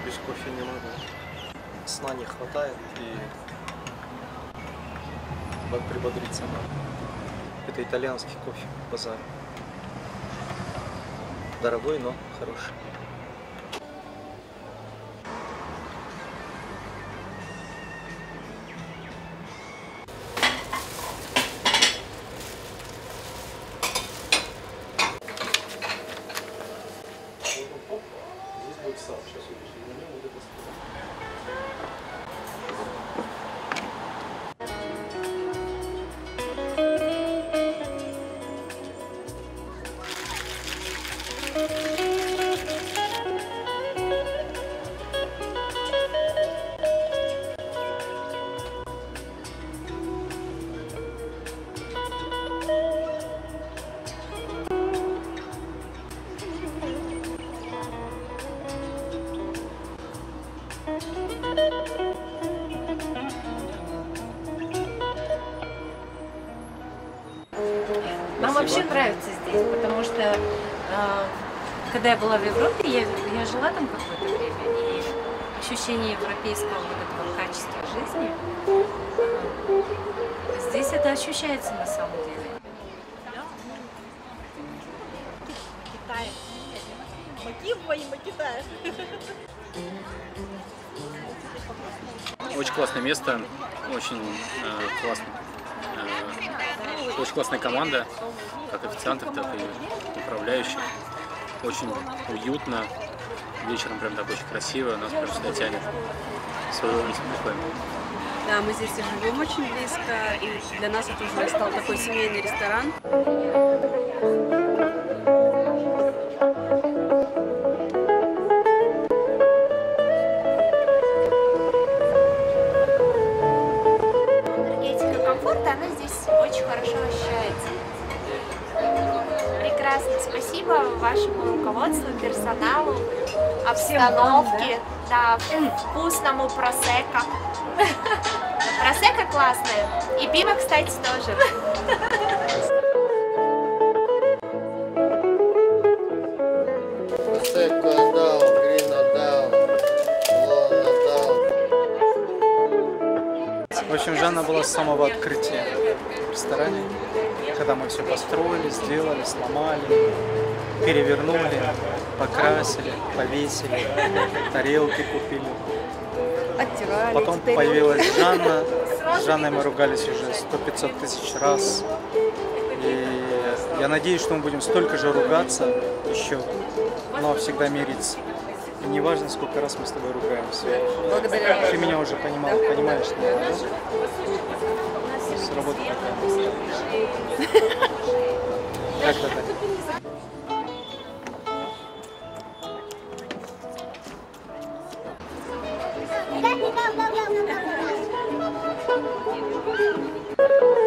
без кофе не могу. Сна не хватает и прибодриться надо. Это итальянский кофе, базар. Дорогой, но хороший. Нам вообще нравится здесь, потому что когда я была в Европе, я жила там какое-то время, и ощущение европейского вот этого качества жизни, здесь это ощущается на самом деле. Китай. Мотив Китая. Очень классное место, очень классная команда, как официантов, так и управляющих. Очень уютно, вечером прям так очень красиво, нас прям сюда тянет. В свою улицу приходим. Да, мы здесь и живем очень близко, и для нас это уже стал такой семейный ресторан. Энергетика комфорта, она здесь очень хорошо ощущается. Прекрасно, спасибо вашему руководству, персоналу, обстановке, да, вкусному просекко. Просекко классное. И пиво, кстати, тоже. Просекко дал, грино дал, лоно дал. В общем, Жанна была с самого открытия в ресторане, когда мы все построили, сделали, сломали, перевернули, покрасили, повесили, тарелки купили. Оттирали. Потом появилась Жанна. С Жанной мы ругались уже 100-500 тысяч раз. И я надеюсь, что мы будем столько же ругаться еще, но всегда мириться. И не важно, сколько раз мы с тобой ругаемся. Благодаря. Ты меня уже понимаешь, наверное, да? С работы такая. Как-то так. Да,